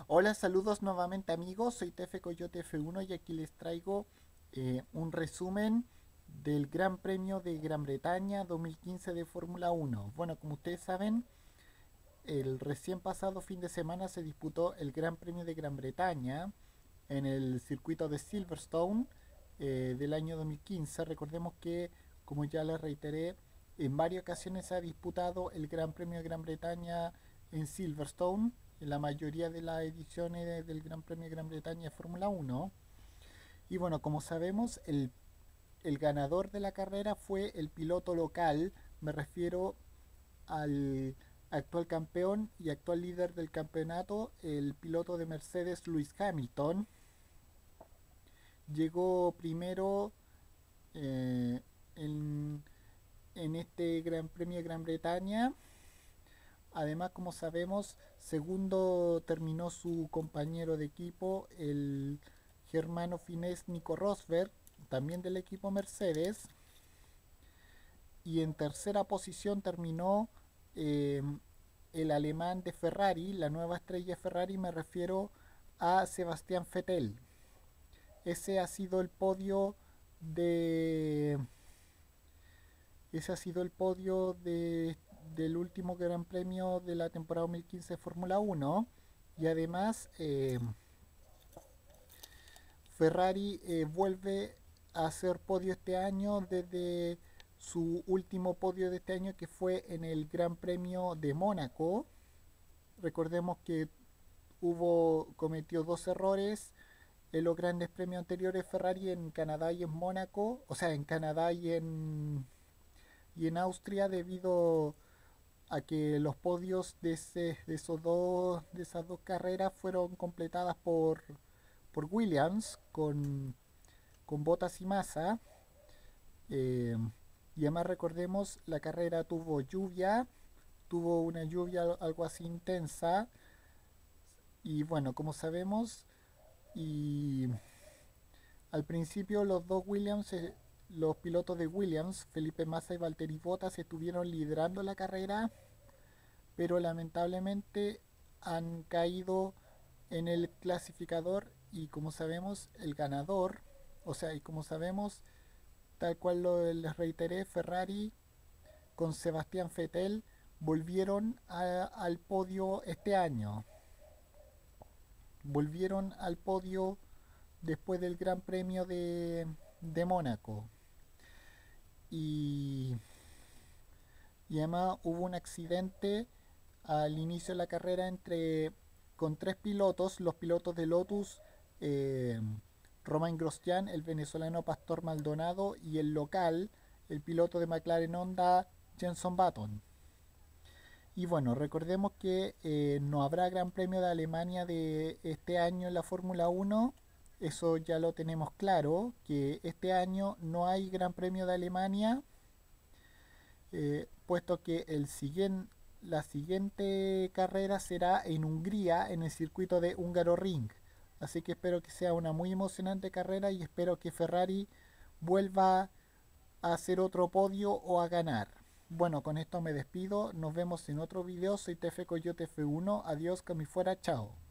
Hola, saludos nuevamente amigos, soy Tefe Coyote F1 y aquí les traigo un resumen del Gran Premio de Gran Bretaña 2015 de Fórmula 1. Bueno, como ustedes saben, el recién pasado fin de semana se disputó el Gran Premio de Gran Bretaña en el circuito de Silverstone del año 2015. Recordemos que, como ya les reiteré, en varias ocasiones se ha disputado el Gran Premio de Gran Bretaña en Silverstone, en la mayoría de las ediciones del Gran Premio de Gran Bretaña de Fórmula 1. Y bueno, como sabemos, el ganador de la carrera fue el piloto local, me refiero al actual campeón y actual líder del campeonato, el piloto de Mercedes Lewis Hamilton. Llegó primero eh, en, en este Gran Premio de Gran Bretaña. Además, como sabemos, segundo terminó su compañero de equipo, el germano finés Nico Rosberg, también del equipo Mercedes. Y en tercera posición terminó eh, el alemán de Ferrari, la nueva estrella de Ferrari, me refiero a Sebastián Vettel. Ese ha sido el podio de ese ha sido el podio del último Gran Premio de la temporada 2015 de Fórmula 1. Y además Ferrari vuelve a hacer podio este año desde su último podio de este año, que fue en el Gran Premio de Mónaco. Recordemos que cometió dos errores en los grandes premios anteriores Ferrari, en Canadá y en Mónaco, o sea, en Canadá y en Austria, debido a que los podios de esas dos carreras fueron completadas por Williams con Bottas y Massa. Eh, y además recordemos, la carrera tuvo una lluvia algo así intensa. Y bueno, como sabemos, y al principio los pilotos de Williams, Felipe Massa y Valtteri Bottas, estuvieron liderando la carrera, pero lamentablemente han caído en el clasificador. Y como sabemos, el ganador, o sea, y como sabemos, tal cual les reiteré, Ferrari con Sebastián Vettel volvieron al podio este año. Volvieron al podio después del Gran Premio de Mónaco. Y, y además hubo un accidente al inicio de la carrera con tres pilotos, los pilotos de Lotus, eh, Romain Grosjean, el venezolano Pastor Maldonado, y el local, el piloto de McLaren Honda, Jenson Button. Y bueno, recordemos que no habrá Gran Premio de Alemania de este año en la Fórmula 1. Eso ya lo tenemos claro, que este año no hay Gran Premio de Alemania, puesto que la siguiente carrera será en Hungría, en el circuito de Hungaroring. Así que espero que sea una muy emocionante carrera y espero que Ferrari vuelva a hacer otro podio o a ganar. Bueno, con esto me despido. Nos vemos en otro video. Soy Tefe Coyote F1. Adiós, que me fuera. Chao.